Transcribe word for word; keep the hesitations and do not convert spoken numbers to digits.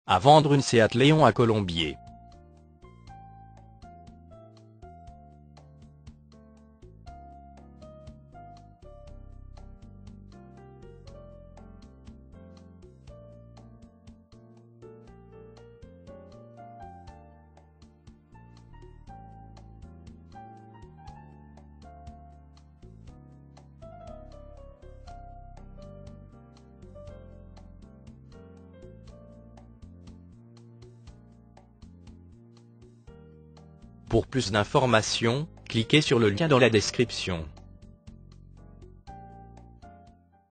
À vendre une Seat Leon à Colombier. Pour plus d'informations, cliquez sur le lien dans la description.